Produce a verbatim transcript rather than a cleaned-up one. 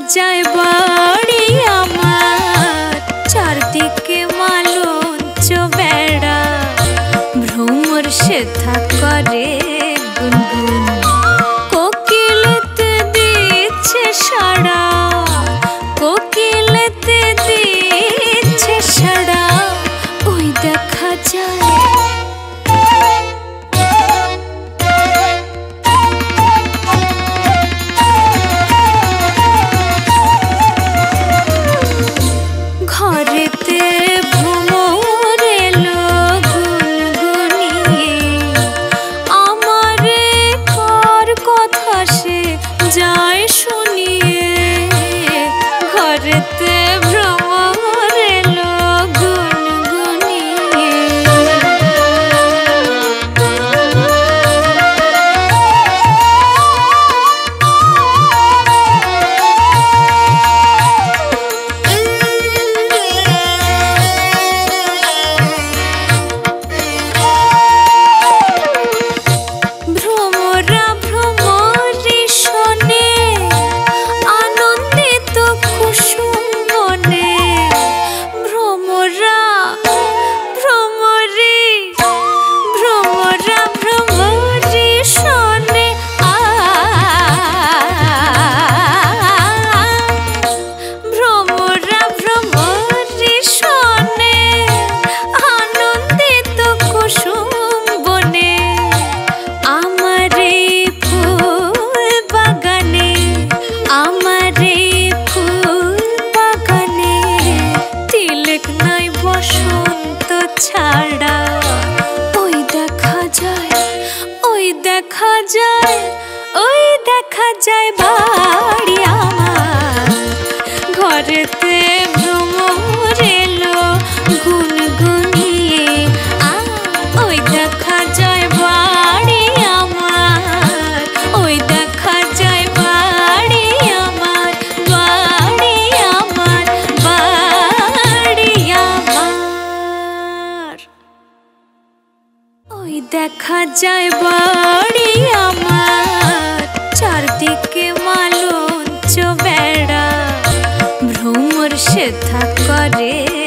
যায় বাড়ি আমার, চারদিকে মালঞ্চ বেড়া, ভ্রমর সেথা করে গুনগুন, কোকিলেতে দিচ্ছে সাড়া, কোকিলেতে দিচ্ছে সাড়া, ওই দেখা যায় দেখা যায়, ওই দেখা যায় বাড়ি আমার, ঘরেতে ভ্রমর এলো গুনগুনিয়ে, ওই দেখা যায় বাড়ি আমার, ওই দেখা যায় বাড়ি আমার, বাড়ি আমার, বাড়ি আমার, ওই দেখা যায় বাড়ি আমার, চারদিকে মালঞ্চ বেড়া, ভ্রমর সেথা করে